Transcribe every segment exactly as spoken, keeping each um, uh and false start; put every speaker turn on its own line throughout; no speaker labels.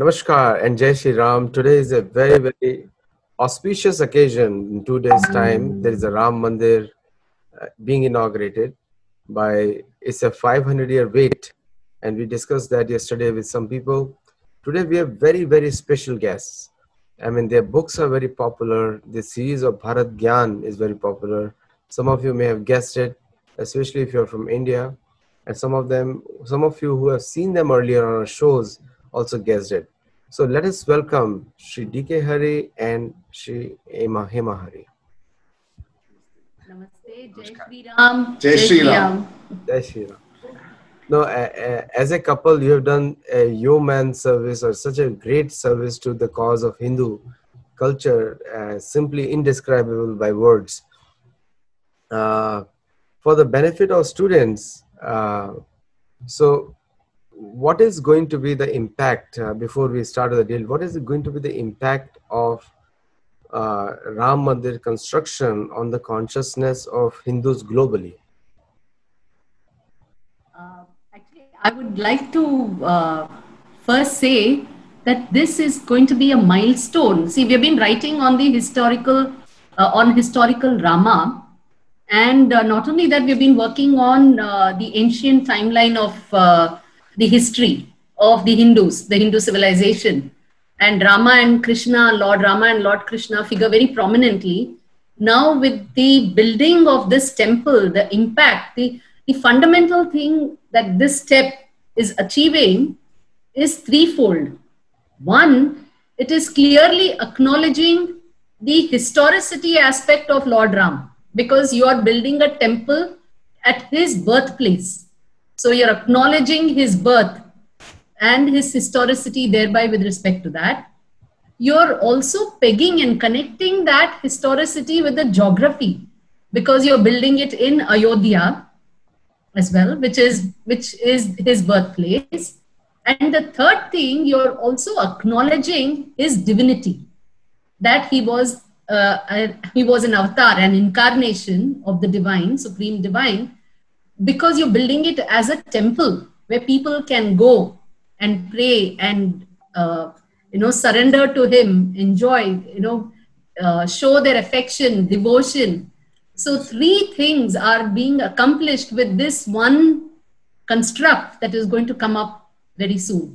Namaskar and Jai Shri Ram. Today is a very, very auspicious occasion. In two days' time, there is a Ram Mandir uh, being inaugurated by, it's a five hundred year wait. And we discussed that yesterday with some people. Today we have very, very special guests. I mean, their books are very popular. The series of Bharat Gyan is very popular. Some of you may have guessed it, especially if you're from India. And some of them, some of you who have seen them earlier on our shows also guessed it. So let us welcome Shri D K Hari and Shri Hema Hema Hari.
Namaste, Jai Shri Ram.
Jai Shri Ram.
Jai Shri Ram. No, uh, uh, as a couple, you have done a yeoman service or such a great service to the cause of Hindu culture, uh, simply indescribable by words. Uh, for the benefit of students, uh, so what is going to be the impact, uh, before we start the deal, what is going to be the impact of uh, Ram Mandir construction on the consciousness of Hindus globally?
Uh, actually, I would like to uh, first say that this is going to be a milestone. See, we have been writing on the historical, uh, on historical Rama. And uh, not only that, we've been working on uh, the ancient timeline of uh, the history of the Hindus, the Hindu civilization. And Rama and Krishna, Lord Rama and Lord Krishna figure very prominently. Now with the building of this temple, the impact, the, the fundamental thing that this step is achieving is threefold. One, it is clearly acknowledging the historicity aspect of Lord Ram, because you are building a temple at his birthplace. So you're acknowledging his birth and his historicity thereby with respect to that. You're also pegging and connecting that historicity with the geography, because you're building it in Ayodhya as well, which is, which is his birthplace. And the third thing, you're also acknowledging his divinity, that he was Uh, he was an avatar, an incarnation of the divine, supreme divine, because you're building it as a temple where people can go and pray and, uh, you know, surrender to him, enjoy, you know, uh, show their affection, devotion. So three things are being accomplished with this one construct that is going to come up very soon.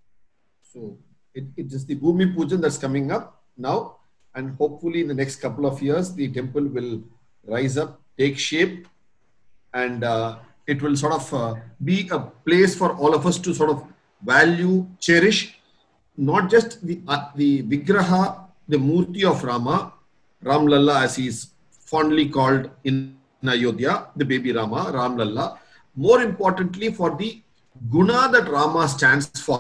So it, it is the Bhumi Pujan that's coming up now. And hopefully in the next couple of years, the temple will rise up, take shape, and uh, it will sort of uh, be a place for all of us to sort of value, cherish, not just the, uh, the Vigraha, the Murti of Rama, Ram Lalla as he is fondly called in Ayodhya, the baby Rama, Ram Lalla. More importantly, for the Guna that Rama stands for.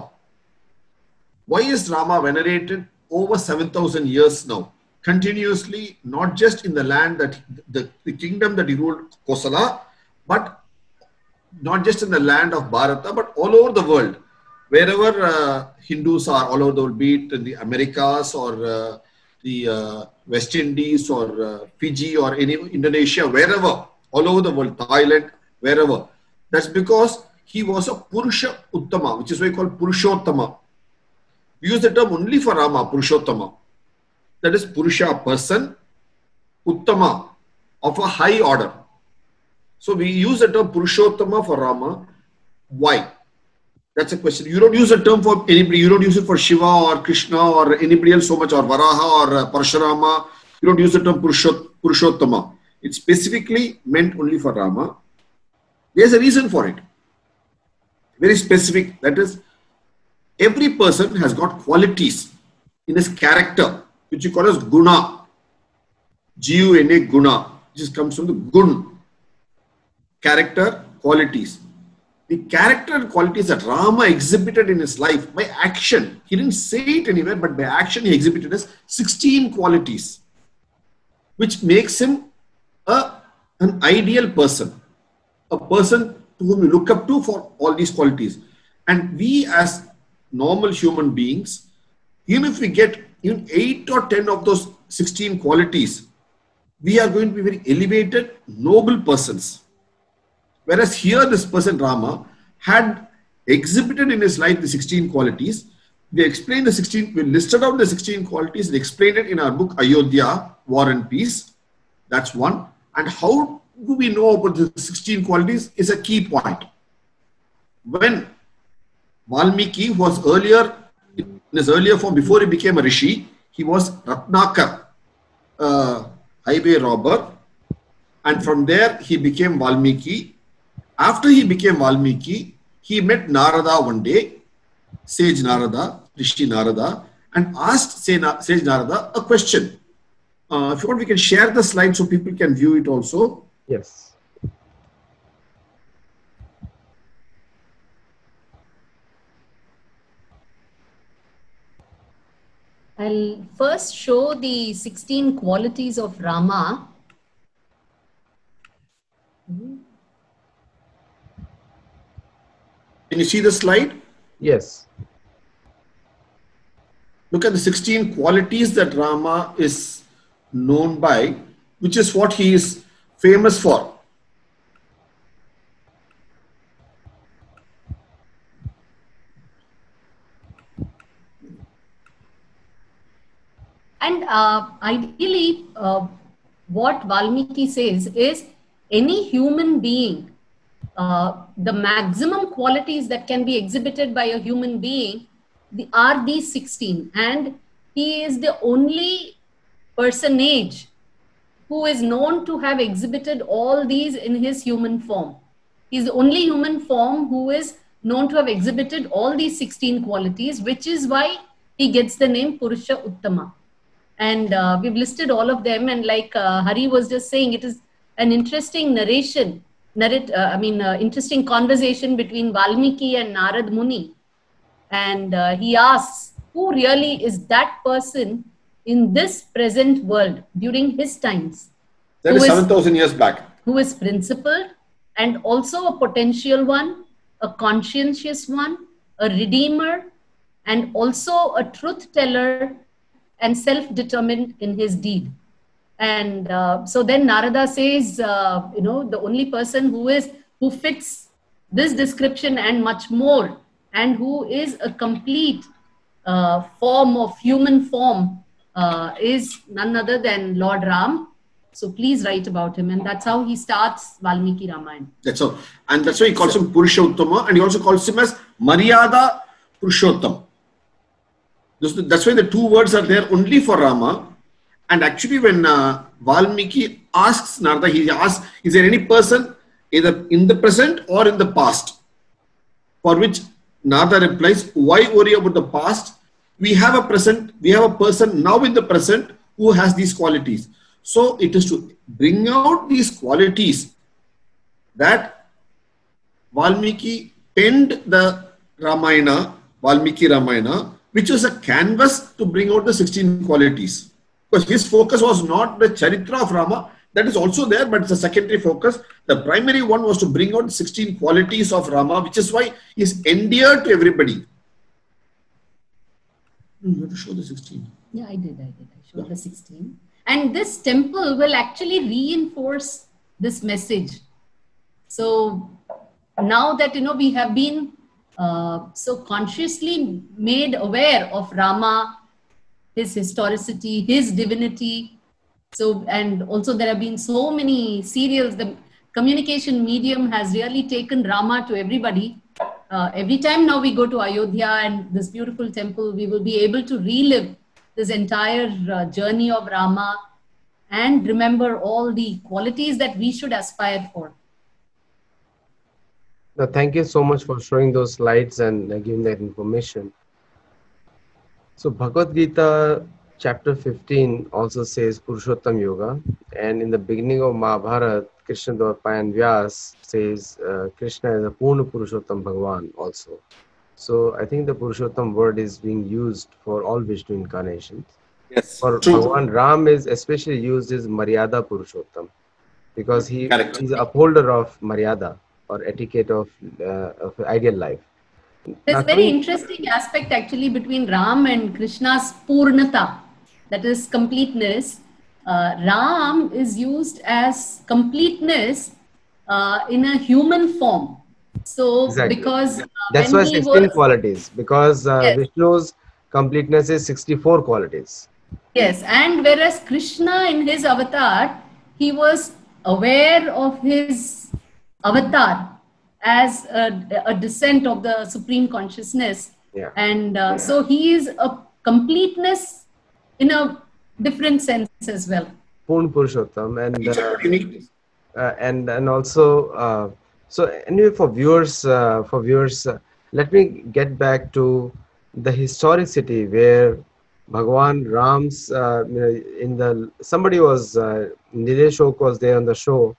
Why is Rama venerated over seven thousand years now, continuously, not just in the land that the, the kingdom that he ruled, Kosala, but not just in the land of Bharata, but all over the world. Wherever uh, Hindus are, all over the world, be it in the Americas or uh, the uh, West Indies or uh, Fiji or any Indonesia, wherever, all over the world, Thailand, wherever. That's because he was a Purusha Uttama, which is why we call Purushottama. We use the term only for Rama, Purushottama. That is Purusha, person, Uttama, of a high order. So we use the term Purushottama for Rama. Why? That's a question. You don't use the term for anybody. You don't use it for Shiva or Krishna or anybody else so much, or Varaha or uh, Parashurama. You don't use the term Purushot, Purushottama. It's specifically meant only for Rama. There's a reason for it. Very specific. That is, every person has got qualities in his character, which you call as guna. G U N A, guna, which just comes from the gun. Character, qualities. The character and qualities that Rama exhibited in his life by action. He didn't say it anywhere, but by action he exhibited as sixteen qualities, which makes him a, an ideal person. A person to whom you look up to for all these qualities. And we as normal human beings, even if we get even eight or ten of those sixteen qualities, we are going to be very elevated, noble persons. Whereas here this person Rama had exhibited in his life the sixteen qualities, we explained the sixteen, we listed out the sixteen qualities and explained it in our book Ayodhya, War and Peace. That's one. And how do we know about the sixteen qualities is a key point. When Valmiki was earlier, in his earlier form, before he became a Rishi, he was Ratnakar, a highway robber. And from there, he became Valmiki. After he became Valmiki, he met Narada one day, Sage Narada, Rishi Narada, and asked Sage Narada a question. Uh, if you want, we can share the slide so people can view it also.
Yes.
I'll first show the sixteen qualities of Rama.
Can you see the slide?
Yes.
Look at the sixteen qualities that Rama is known by, which is what he is famous for.
And uh, ideally, uh, what Valmiki says is any human being, uh, the maximum qualities that can be exhibited by a human being the, are these sixteen. And he is the only personage who is known to have exhibited all these in his human form. He is the only human form who is known to have exhibited all these sixteen qualities, which is why he gets the name Purusha Uttama. And uh, we've listed all of them. And like uh, Hari was just saying, it is an interesting narration, narrate, uh, I mean, uh, interesting conversation between Valmiki and Narad Muni. And uh, he asks, who really is that person in this present world during his times?
That is seven thousand years back.
Who is principled and also a potential one, a conscientious one, a redeemer, and also a truth teller and self-determined in his deed. And uh, so then Narada says, uh, you know, the only person who is, who fits this description and much more, and who is a complete uh, form of human form uh, is none other than Lord Ram. So please write about him. And that's how he starts Valmiki Ramayana.
That's all. And that's why he calls so, him Purusha Uttama, and he also calls him as Maryada Purushottam. That's why the two words are there only for Rama. And actually when uh, Valmiki asks Narada, he asks, is there any person either in the present or in the past? For which Narada replies, why worry about the past? We have a present, we have a person now in the present who has these qualities. So it is to bring out these qualities that Valmiki penned the Ramayana, Valmiki Ramayana, which was a canvas to bring out the sixteen qualities. Because his focus was not the Charitra of Rama, that is also there, but it's a secondary focus. The primary one was to bring out sixteen qualities of Rama, which is why he is endeared to everybody. You have to show the sixteen.
Yeah, I did, I did. I showed yeah. the sixteen. And this temple will actually reinforce this message. So now that, you know, we have been uh, so consciously made aware of Rama, his historicity, his divinity. So, and also there have been so many serials. The communication medium has really taken Rama to everybody. Uh, every time now we go to Ayodhya and this beautiful temple, we will be able to relive this entire uh, journey of Rama and remember all the qualities that we should aspire for.
Now, thank you so much for showing those slides and uh, giving that information. So Bhagavad Gita chapter fifteen also says Purushottam Yoga, and in the beginning of Mahabharata, Krishna Dwapaya Vyas says uh, Krishna is a Purna Purushottam Bhagavan also. So I think the Purushottam word is being used for all Vishnu incarnations.
Yes,
for
true.
Bhagavan Ram is especially used as Maryada Purushottam because he is a upholder of Maryada or etiquette of, uh, of ideal life.
There's a very interesting aspect actually between Ram and Krishna's Purnata, that is completeness. Uh, Ram is used as completeness uh, in a human form. So
Exactly.
because uh,
That's
when
why
he
sixteen
was,
qualities, because uh,
yes,
Vishnu's completeness is sixty-four qualities.
yes, and whereas Krishna in his avatar, he was aware of his avatar as a, a descent of the supreme consciousness,
Yeah.
and uh, so he is a completeness in a different sense as well.
Purn Purushottam, and
Each
uh,
have uniqueness.
uh, and and also uh, so anyway, for viewers uh, for viewers uh, let me get back to the historicity where Bhagwan Ram's uh, you know, in the somebody was uh, Nilesh Oak was there on the show,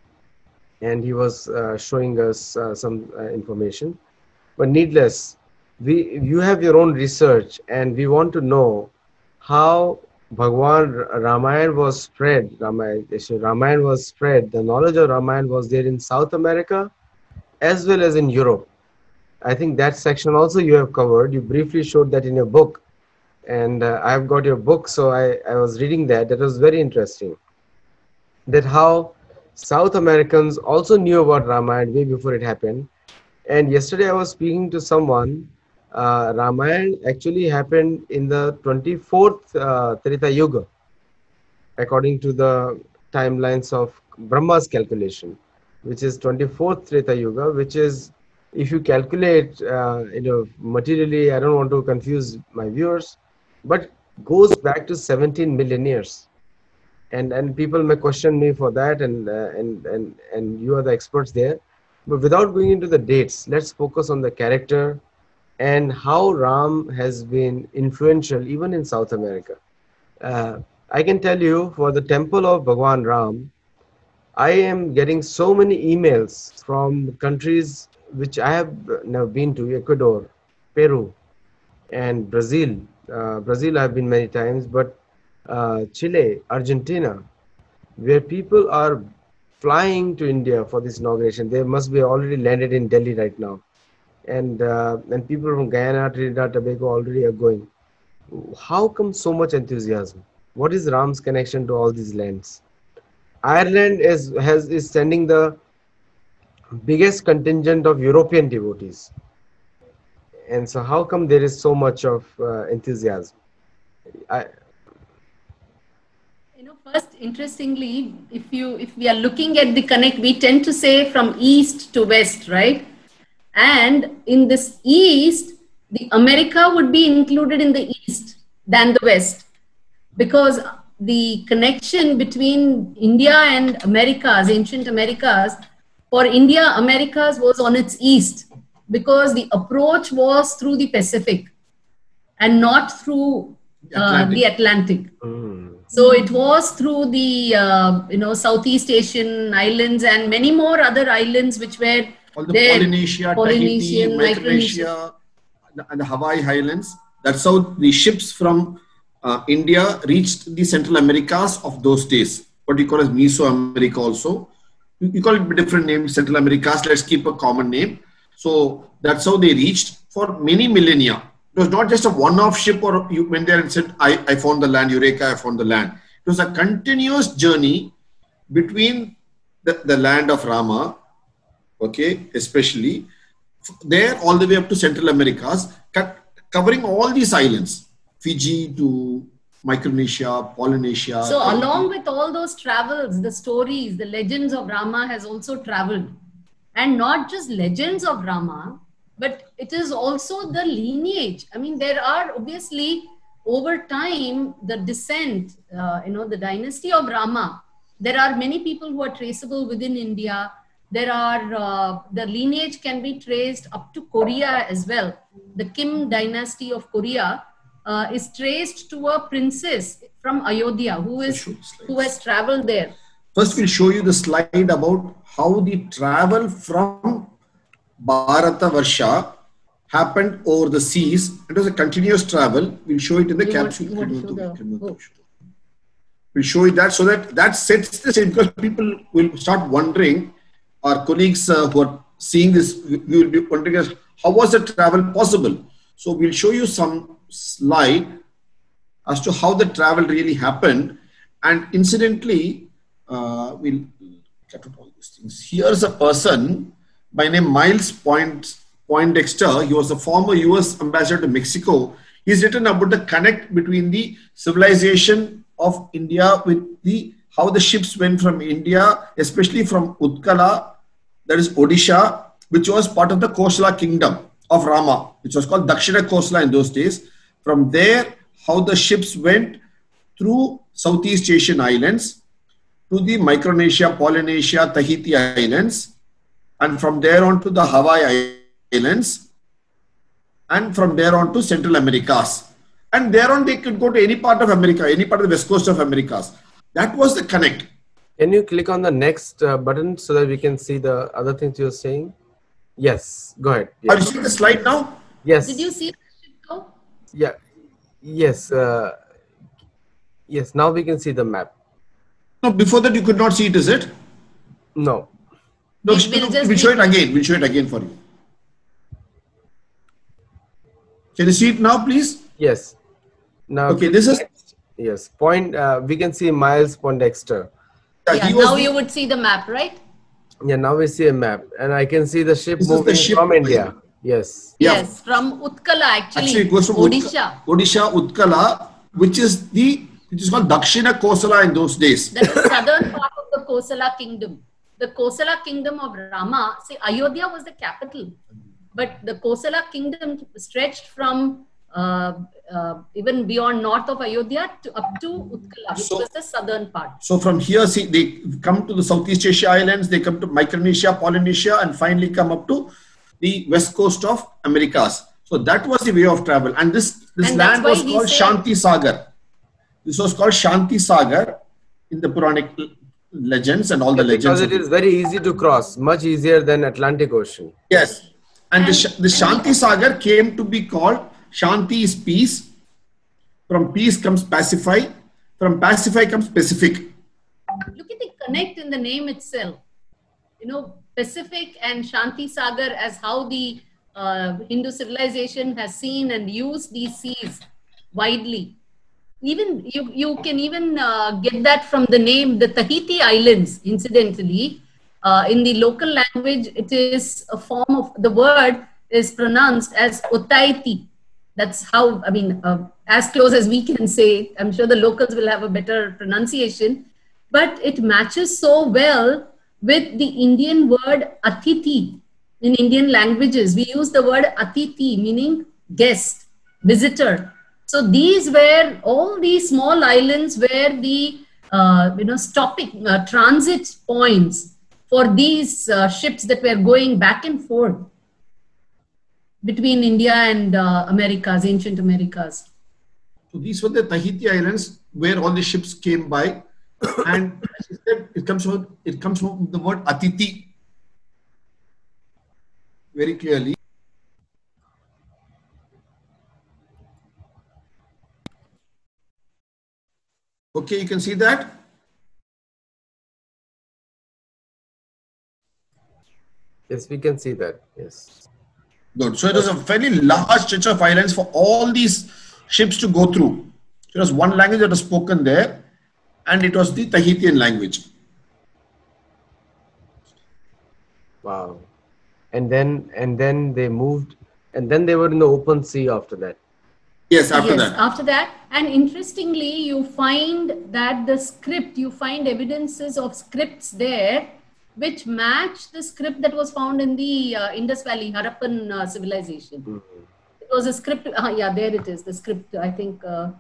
and he was uh, showing us uh, some uh, information. But needless, we you have your own research, and we want to know how Bhagwan Ramayana was spread. Ramayana, Ramayana was spread. The knowledge of Ramayana was there in South America as well as in Europe. I think that section also you have covered. You briefly showed that in your book, and uh, I've got your book, so I, I was reading that. That was very interesting. That how South Americans also knew about Ramayana way before it happened. And yesterday I was speaking to someone. Uh, Ramayana actually happened in the twenty-fourth uh, Treta Yuga, according to the timelines of Brahma's calculation, which is twenty-fourth Treta Yuga, which is, if you calculate, uh, you know, materially, I don't want to confuse my viewers, but goes back to seventeen million years. And and people may question me for that, and uh, and and and you are the experts there. But without going into the dates, let's focus on the character and how Ram has been influential even in South America. Uh, I can tell you, for the temple of Bhagwan Ram, I am getting so many emails from countries which I have never been to: Ecuador, Peru, and Brazil. Uh, Brazil I've been many times, but uh, Chile, Argentina, where people are flying to India for this inauguration. They must be already landed in Delhi right now. And uh, and people from Guyana, Trinidad, Tobago already are going. How come so much enthusiasm? What is Ram's connection to all these lands? Ireland is has is sending the biggest contingent of European devotees. And so how come there is so much of uh, enthusiasm? I,
You know, first, interestingly, if you if we are looking at the connect, we tend to say from east to west, right? And in this east, the America would be included in the east than the west, because the connection between India and Americas, ancient Americas, for India, Americas was on its east, because the approach was through the Pacific and not through uh, the Atlantic.
mm,
So it was through the uh, you know Southeast Asian islands and many more other islands which were
All the
there.
Polynesia,
Polynesian,
Tahiti, Micronesia, and the Hawaii Islands. That's how the ships from uh, India reached the Central Americas of those days. What you call as Mesoamerica also. You, you call it different names, Central Americas. Let's keep a common name. So that's how they reached for many millennia. It was not just a one-off ship or you went there and said, I, I found the land, Eureka, I found the land. It was a continuous journey between the, the land of Rama, okay, especially there all the way up to Central Americas, covering all these islands, Fiji to Micronesia, Polynesia.
So along with all those travels, the stories, the legends of Rama has also traveled. And not just legends of Rama, but it is also the lineage. I mean, there are obviously over time, the descent, uh, you know, the dynasty of Rama. There are many people who are traceable within India. There are, uh, the lineage can be traced up to Korea as well. The Kim dynasty of Korea uh, is traced to a princess from Ayodhya who is who has traveled there.
First, we'll show you the slide about how the travel from Bharata Varsha happened over the seas. It was a continuous travel. We'll show it in the
You
capsule.
want, you want to show the,
We'll show you that so that that sets the same, because people will start wondering, our colleagues uh, who are seeing this, we will be wondering as how was the travel possible? So we'll show you some slide as to how the travel really happened. And incidentally, uh, we'll cut out all these things. Here's a person by name Miles Point, Poindexter. He was a former U S ambassador to Mexico. He's written about the connect between the civilization of India with the how the ships went from India, especially from Utkala, that is Odisha, which was part of the Kosala kingdom of Rama, which was called Dakshina Kosala in those days. From there, how the ships went through Southeast Asian islands to the Micronesia, Polynesia, Tahiti islands, and from there on to the Hawaii islands, and from there on to Central Americas. And there on they could go to any part of America, any part of the west coast of Americas. That was the connect.
Can you click on the next uh, button so that we can see the other things you're saying? Yes, go ahead.
Are
Yes.
you seeing the slide now?
Yes.
Did you see the ship go?
Yeah. Yes. Uh, yes. Now we can see the map.
No, before that you could not see it, is it?
No.
No,
We'll
sh- no,
just
we'll show it
be-
again. We'll show it again for you. Can you see it now, please?
Yes. Now.
Okay, this is
Yes. Point. Uh, we can see Miles Poindexter.
uh,
Yeah,
he was
now
the-
you would see the map, right?
Yeah. Now we see a map, and I can see the ship
This is the
moving
ship
from
moving.
India. Yes.
Yeah.
Yes, from Utkala actually.
Actually, it goes from
Odisha.
Utka- Odisha, Utkala, which is the which is called Dakshina Kosala in those days.
That is southern part of the Kosala kingdom. The Kosala kingdom of Rama, see, Ayodhya was the capital, but the Kosala kingdom stretched from uh, uh, even beyond north of Ayodhya to up to Utkala, which
So-
was the southern part.
So from here, see, they come to the Southeast Asia islands, they come to Micronesia, Polynesia, and finally come up to the west coast of Americas. So that was the way of travel. And this, this
And that's
land
why
was
he
called
said-
Shanti Sagar. This was called Shanti Sagar in the Puranic legends and all the legends.
Because
of
it is very easy to cross, much easier than Atlantic Ocean.
Yes. And, the,
And-
Sh- the Shanti
and-
Sagar came to be called Shanti is peace. From peace comes pacify. From pacify comes Pacific.
Look at the connect in the name itself. You know, Pacific and Shanti Sagar as how the uh, Hindu civilization has seen and used these seas widely. Even you, you can even uh, get that from the name, the Tahiti Islands, incidentally. Uh, in the local language, it is a form of, the word is pronounced as Otaiti. That's how, I mean, uh, as close as we can say. I'm sure the locals will have a better pronunciation. But it matches so well with the Indian word Atiti. In Indian languages, we use the word Atiti, meaning guest, visitor. So these were all these small islands where the uh, you know stopping uh, transit points for these uh, ships that were going back and forth between India and uh, Americas, ancient Americas.
So these were the Tahiti Islands where all the ships came by. And as I said, it comes from, it comes from the word Atiti very clearly. Okay, you can see that.
Yes, we can see that. Yes.
Good. So it was a fairly large stretch of islands for all these ships to go through. It was one language that was spoken there, and it was the Tahitian language.
Wow. And then and then they moved, and then they were in the open sea after that.
Yes, after
yes,
that.
after that. And interestingly, you find that the script, you find evidences of scripts there which match the script that was found in the uh, Indus Valley Harappan uh, civilization.
Mhm.
It was a script. Uh, yeah, there it is. The script, I think. Uh,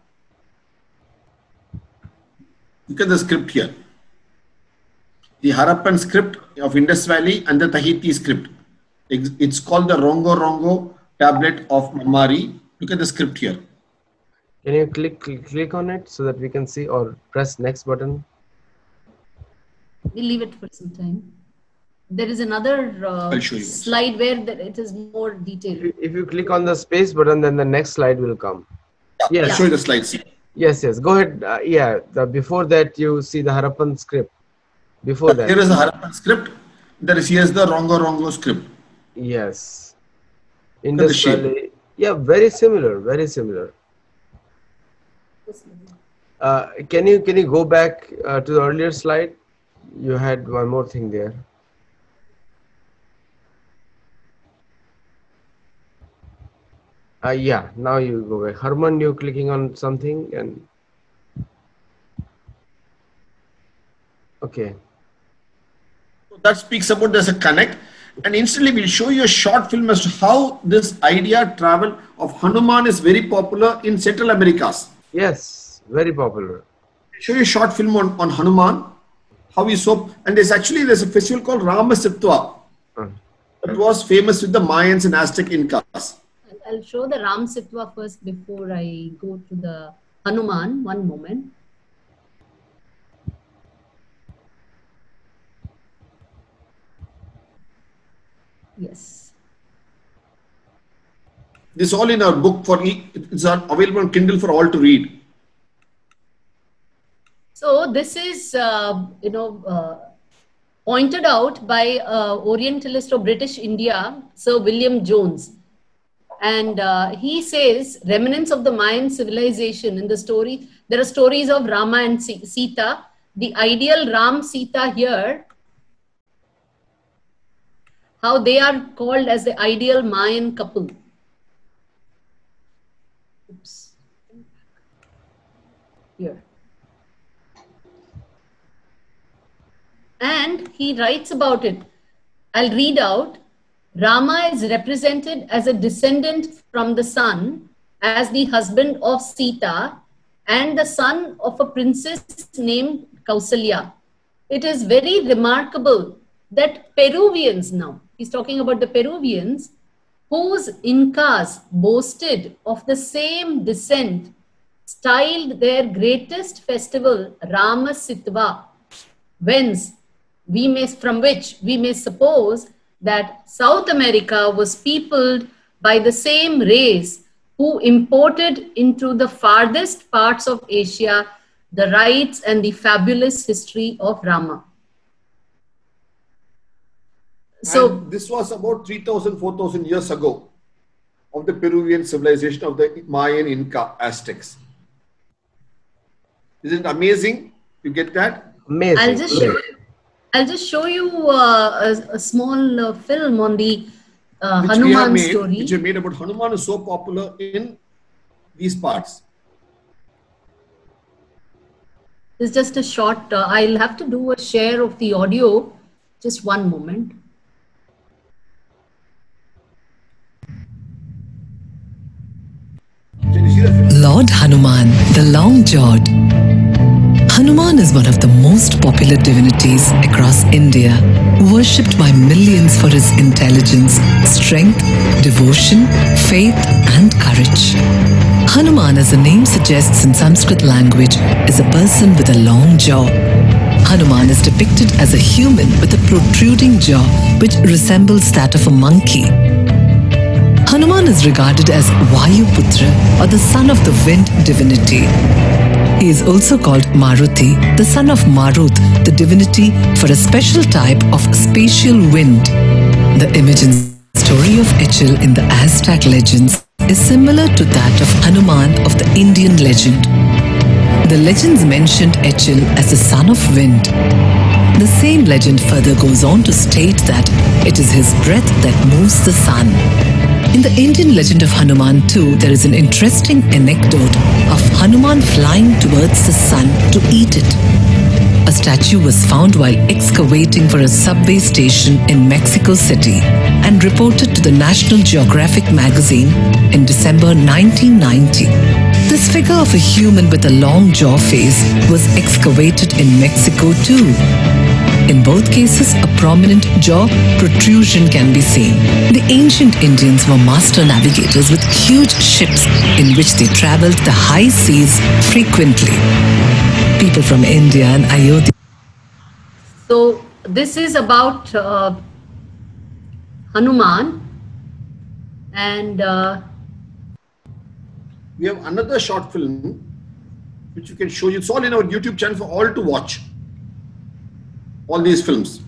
Look at the script here. The Harappan script of Indus Valley and the Tahiti script. It's it's called the Rongo Rongo tablet of Mamari. Look at the script here.
Can you click, click click on it so that we can see, or press next button?
we'll leave it for some time. There is another uh,
I'll show you.
slide where the, it is more detailed.
If you- if you click on the space button, then the next slide will come.
I'll
Yes.
show you the slides.
Yes, yes. Go ahead. Uh, yeah. The, before that, you see the Harappan script. Before that.
Here is the Harappan script. There is here's the Rongo Rongo script.
Yes.
the
Indus
shape.
Valley. Yeah, very similar. Very similar. Uh, can you can you go back uh, to the earlier slide? You had one more thing there. Uh, yeah, now you go back. Harman, you're clicking on something and okay.
So that speaks about there's a connect, and instantly we'll show you a short film as to how this idea travel of Hanuman is very popular in Central Americas.
Yes, very popular.
I'll show you a short film on, on Hanuman, how he so, and there's actually there's a festival called Ramasitwa
Uh,
that was famous with the Mayans and Aztec Incas.
I'll show the Ram Sitwa first before I go to the Hanuman. One moment. Yes.
This is all in our book for e it's available on Kindle for all to read.
So this is, uh, you know, uh, pointed out by uh, Orientalist of British India, Sir William Jones. And uh, he says, remnants of the Mayan civilization in the story, there are stories of Rama and Sita. The ideal Ram Sita here, how they are called as the ideal Mayan couple. Oops. Here. And he writes about it. I'll read out. Rama is represented as a descendant from the sun, as the husband of Sita, and the son of a princess named Kausalya. It is very remarkable that Peruvians now, he's talking about the Peruvians, whose Incas boasted of the same descent, styled their greatest festival Rama Sitwa, whence we may, from which we may suppose that South America was peopled by the same race who imported into the farthest parts of Asia the rites and the fabulous history of Rama. So
and this was about three thousand, four thousand years ago of the Peruvian civilization of the Mayan Inca Aztecs. Isn't it amazing? You get that?
Amazing.
I'll just show, I'll just show you uh, a, a small uh, film on the uh,
which we have
Hanuman
made,
story.
which we made about Hanuman is so popular in these parts.
It's just a short, uh, I'll have to do a share of the audio. Just one moment.
Lord Hanuman, the long-jawed. Hanuman is one of the most popular divinities across India, worshipped by millions for his intelligence, strength, devotion, faith, and courage. Hanuman, as the name suggests in Sanskrit language, is a person with a long jaw. Hanuman is depicted as a human with a protruding jaw which resembles that of a monkey. Hanuman is regarded as Vayuputra, or the son of the wind divinity. He is also called Maruti, the son of Marut, the divinity for a special type of spatial wind. The image and story of Echil in the Aztec legends is similar to that of Hanuman of the Indian legend. The legends mentioned Echil as the son of wind. The same legend further goes on to state that it is his breath that moves the sun. In the Indian legend of Hanuman too, there is an interesting anecdote of Hanuman flying towards the sun to eat it. A statue was found while excavating for a subway station in Mexico City and reported to the National Geographic magazine in December nineteen ninety. This figure of a human with a long jaw face was excavated in Mexico too. In both cases, a prominent jaw protrusion can be seen. The ancient Indians were master navigators with huge ships in which they traveled the high seas frequently. People from India and Ayodhya.
So this is about uh, Hanuman, and uh,
We have another short film which you can show you. It's all in our YouTube channel for all to watch. All these films.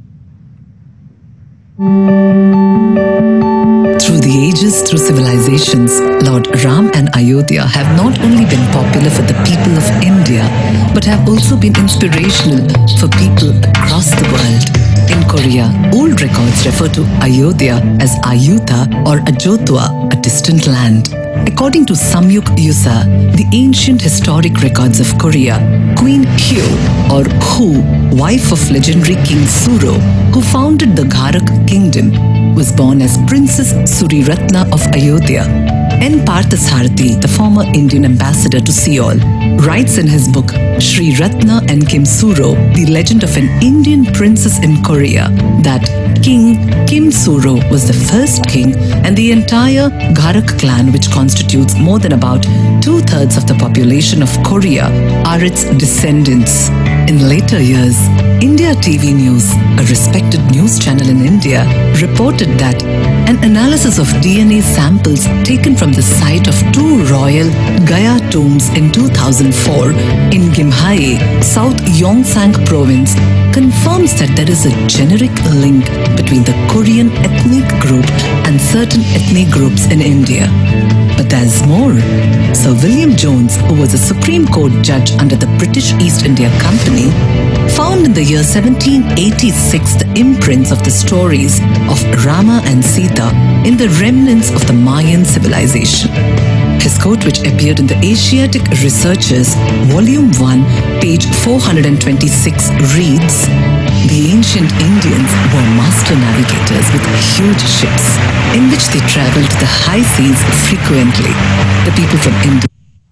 Through the ages, through civilizations, Lord Ram and Ayodhya have not only been popular for the people of India, but have also been inspirational for people across the world. In Korea, old records refer to Ayodhya as Ayudha or Ajotwa, a distant land. According to Samyuk Yusa, the ancient historic records of Korea, Queen Hyo or Hu, wife of legendary King Suro, who founded the Gharak kingdom, was born as Princess Suriratna of Ayodhya. N. Parthasarathi, the former Indian ambassador to Seoul, writes in his book Sri Ratna and Kim Suro, The Legend of an Indian Princess in Korea, that King Kim Suro was the first king and the entire Gharak clan, which constitutes more than about two-thirds of the population of Korea, are its descendants. In later years, India T V News, a respected news channel in India, reported that an analysis of D N A samples taken from the site of two royal Gaya tombs in two thousand four in Gimhae, South Yongsan province, confirms that there is a generic link between the Korean ethnic group and certain ethnic groups in India. But there's more. Sir William Jones, who was a Supreme Court judge under the British East India Company, found in the year seventeen eighty-six the imprints of the stories of Rama and Sita in the remnants of the Mayan civilization. His quote, which appeared in the Asiatic Researchers, Volume one, page four hundred twenty-six, reads, "The ancient Indians were master navigators with huge ships, in which they traveled the high seas frequently. The people from India..."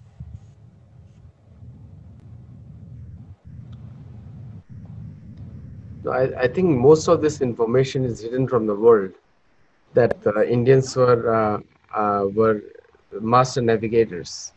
I, I think most of this information is hidden from the world, that uh, Indians were uh, uh, were master navigators.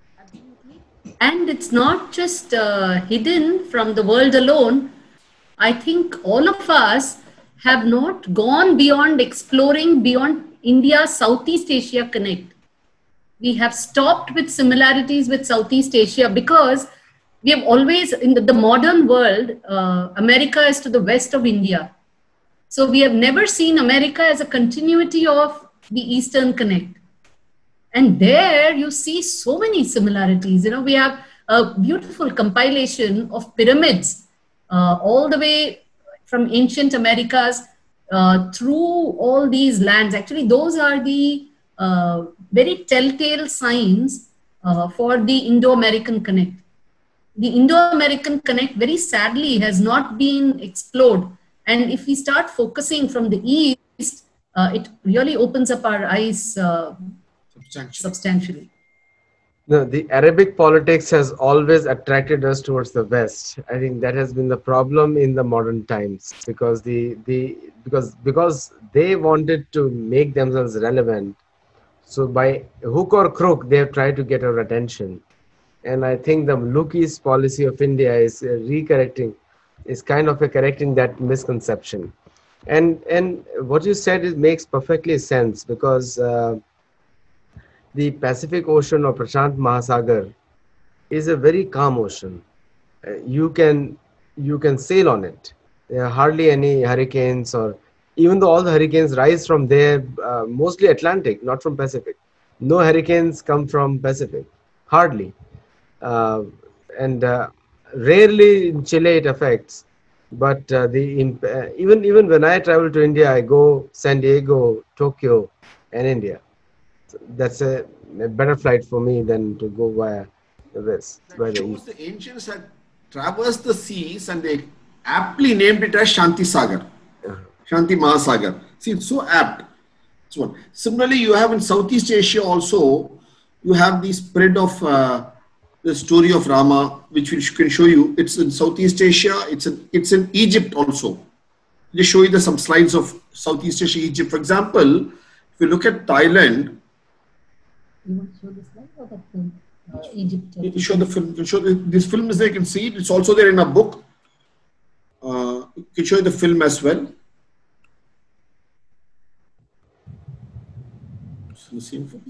And it's not just uh, hidden from the world alone. I think all of us have not gone beyond exploring beyond India Southeast Asia connect. We have stopped with similarities with Southeast Asia because we have always, in the, the modern world, uh, America is to the west of India. So we have never seen America as a continuity of the Eastern connect. And there you see so many similarities. You know, we have a beautiful compilation of pyramids uh, all the way from ancient Americas uh, through all these lands. Actually, those are the uh, very telltale signs uh, for the Indo-American connect. The Indo-American connect, very sadly, has not been explored. And if we start focusing from the East, uh, it really opens up our eyes uh, substantially. substantially.
No, the Arabic politics has always attracted us towards the West. I think that has been the problem in the modern times, because the the because because they wanted to make themselves relevant. So by hook or crook, they have tried to get our attention. And I think the Look East policy of India is uh, recorrecting, is kind of a correcting that misconception. And and what you said is makes perfectly sense, because uh, the Pacific Ocean or Prashant Mahasagar is a very calm ocean. Uh, you can you can sail on it. There are hardly any hurricanes, or even though all the hurricanes rise from there, uh, mostly Atlantic, not from Pacific. No hurricanes come from Pacific, hardly. Uh, and uh, rarely in Chile it affects, but uh, the uh, even even when I travel to India, I go San Diego, Tokyo, and India. So that's a, a better flight for me than to go via the west.
That shows the ancients had traversed the seas and they aptly named it as Shanti Sagar, uh-huh. Shanti Mahasagar. See, it's so apt. It's one. Similarly, you have in Southeast Asia also, you have the spread of uh, the story of Rama, which we can show you. It's in Southeast Asia. It's in, it's in Egypt also. Just show you the, some slides of Southeast Asia, Egypt. For example, if you look at Thailand.
You want to show the slide or the film? Uh, Egypt.
You show the film. You show the, this film is there. You can see it. It's also there in a book. Uh, you can show you the film as well. So the same film.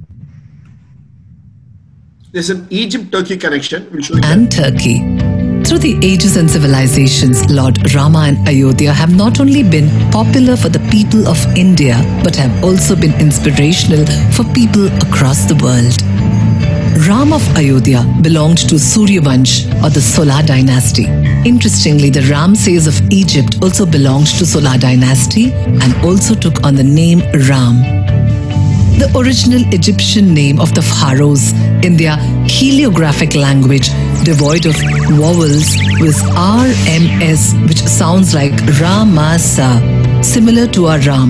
There's an Egypt-Turkey connection. We'll show you
and that. Turkey. Through the ages and civilizations, Lord Rama and Ayodhya have not only been popular for the people of India, but have also been inspirational for people across the world. Ram of Ayodhya belonged to Suryavansh or the Solar dynasty. Interestingly, the Ramses of Egypt also belonged to Solar dynasty and also took on the name Ram. The original Egyptian name of the pharaohs in their heliographic language, devoid of vowels, was R M S, which sounds like Ramasa, similar to our Ram.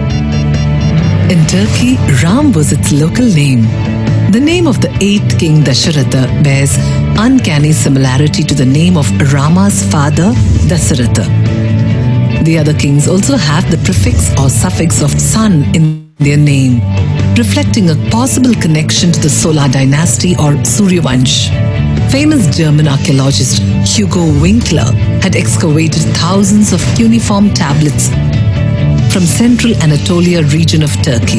In Turkey, Ram was its local name. The name of the eighth king Dasharatha bears uncanny similarity to the name of Rama's father, Dasaratha. The other kings also have the prefix or suffix of son in their name, reflecting a possible connection to the Solar dynasty or Suryavansh. Famous German archaeologist Hugo Winkler had excavated thousands of cuneiform tablets from central Anatolia region of Turkey.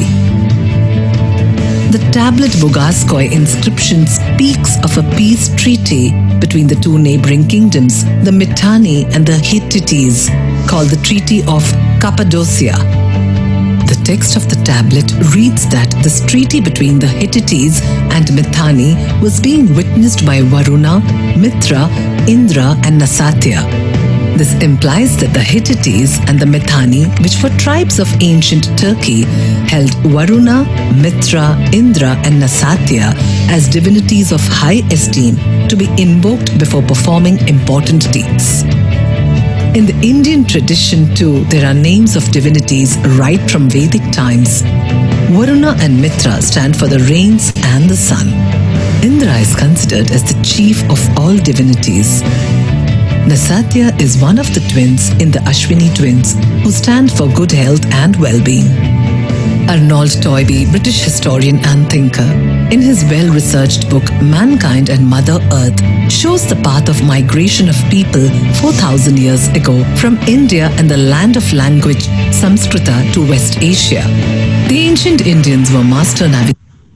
The tablet Bogaskoy inscription speaks of a peace treaty between the two neighboring kingdoms, the Mitanni and the Hittites, called the Treaty of Cappadocia. The text of the tablet reads that this treaty between the Hittites and Mitanni was being witnessed by Varuna, Mitra, Indra and Nasatya. This implies that the Hittites and the Mitanni, which were tribes of ancient Turkey, held Varuna, Mitra, Indra and Nasatya as divinities of high esteem to be invoked before performing important deeds. In the Indian tradition too, there are names of divinities right from Vedic times. Varuna and Mitra stand for the rains and the sun. Indra is considered as the chief of all divinities. Nasatya is one of the twins in the Ashwini twins who stand for good health and well-being. Arnold Toynbee, British historian and thinker, in his well-researched book Mankind and Mother Earth, shows the path of migration of people four thousand years ago from India and the land of language Samskrita to West Asia. The ancient Indians were master navigators.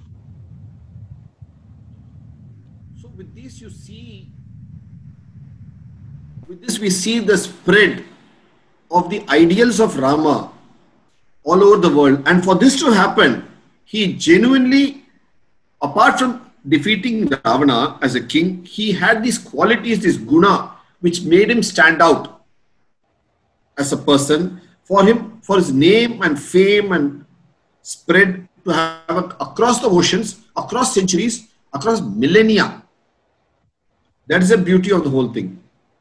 So with this you see, with this we see the spread of the ideals of Rama all over the world. And for this to happen, he genuinely, apart from defeating Ravana as a king, he had these qualities, this guna, which made him stand out as a person. For him, for his name and fame and spread to have a, across the oceans, across centuries, across millennia. That is the beauty of the whole thing.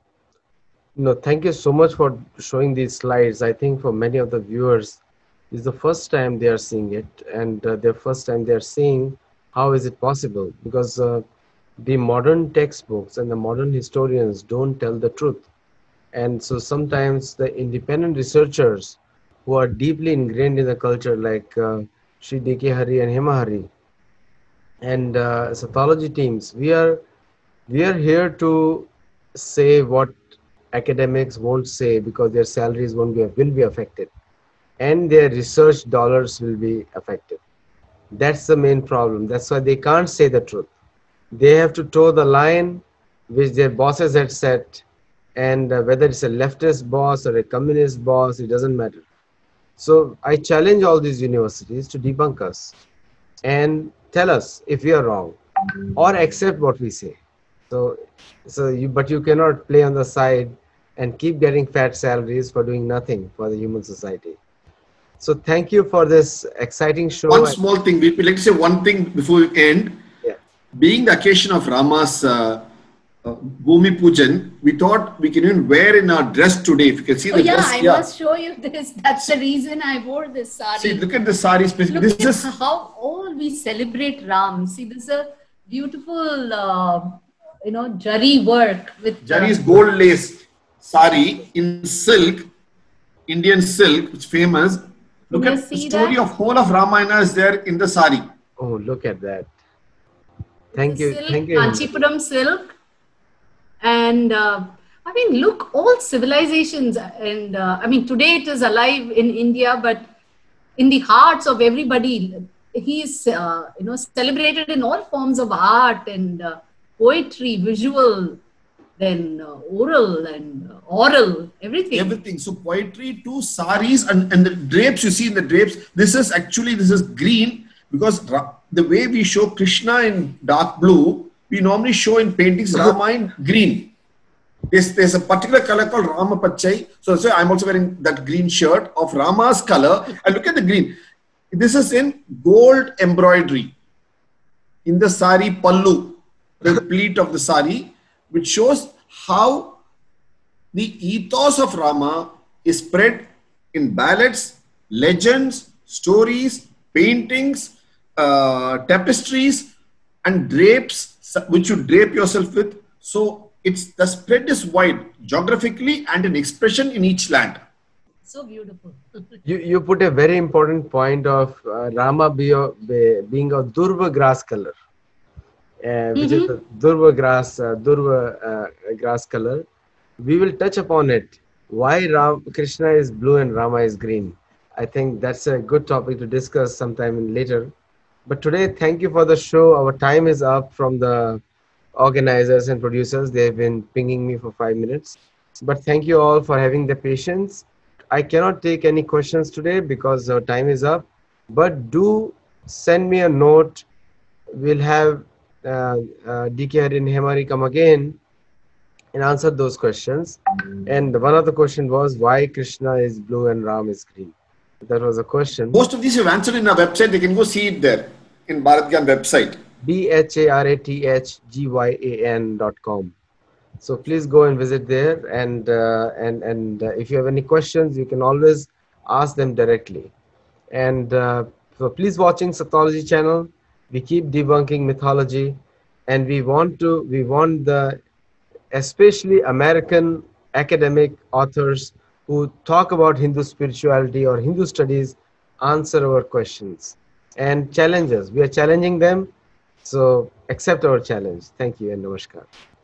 No, thank you so much for showing these slides. I think for many of the viewers, this is the first time they are seeing it, and uh, their first time they are seeing how is it possible, because uh, the modern textbooks and the modern historians don't tell the truth. And so sometimes the independent researchers who are deeply ingrained in the culture, like uh, Sri D K Hari and Hema Hari and uh, Sathology teams, we are we are here to say what academics won't say, because their salaries won't be will be affected and their research dollars will be affected. That's the main problem. That's why they can't say the truth. They have to toe the line which their bosses had set, and uh, whether it's a leftist boss or a communist boss, it doesn't matter. So I challenge all these universities to debunk us and tell us if we are wrong, or accept what we say. So, so you, but you cannot play on the side and keep getting fat salaries for doing nothing for the human society. So thank you for this exciting show.
One small thing, we, we like to say one thing before we end.
Yeah.
Being the occasion of Rama's uh, uh, Bhumi Pujan, we thought we can even wear in our dress today. If you can see
oh,
the
yeah,
dress.
I
yeah, I
must show you this. That's the reason I wore this sari.
See, look at the sari.
Look
This
at
is
how all we celebrate Ram. See, this is a beautiful, uh, you know, jari work with
Jari's
uh,
gold lace sari in silk, Indian silk, which is famous. Look
Can you
at the
see
story
that?
of whole of Ramayana is there in the sari.
Oh, look at that. Thank
the
you.
silk,
Thank you.
Kanchipuram silk. And uh, I mean, look, all civilizations. And uh, I mean, today it is alive in India, but in the hearts of everybody, he is, uh, you know, celebrated in all forms of art and uh, poetry, visual, then uh, oral and uh, oral, everything.
Everything. So poetry to saris and, and the drapes you see in the drapes. This is actually, this is green because the way we show Krishna in dark blue, we normally show in paintings Rama in green. There's, there's a particular color called Rama Pachai. So, so I'm also wearing that green shirt of Rama's color. And look at the green. This is in gold embroidery. In the sari pallu, the pleat of the sari, which shows how the ethos of Rama is spread in ballads, legends, stories, paintings, uh, tapestries, and drapes, which you drape yourself with. So it's the spread is wide geographically and in expression in each land.
So beautiful.
you, you put a very important point of uh, Rama be a, be, being a Durva grass color. Uh, which mm-hmm. is the Durva grass, uh, Durva uh, grass color. We will touch upon it. Why Ram, Krishna is blue and Rama is green. I think that's a good topic to discuss sometime later. But today, thank you for the show. Our time is up from the organizers and producers. They've been pinging me for five minutes. But thank you all for having the patience. I cannot take any questions today because our time is up. But do send me a note. We'll have uh, uh, D K Harin Hemari come again and answer those questions. And one of the questions was why Krishna is blue and Ram is green. That was a question.
Most of these you've answered in our website. They can go see it there in Bharat Gyan website.
B H A R A T H G Y A N dot com. So please go and visit there. And, uh, and, and uh, if you have any questions, you can always ask them directly. And uh, so please watching Saptology channel. We keep debunking mythology. And we want to, we want the especially American academic authors who talk about Hindu spirituality or Hindu studies, answer our questions and challenge us. We are challenging them. So accept our challenge. Thank you and namaskar.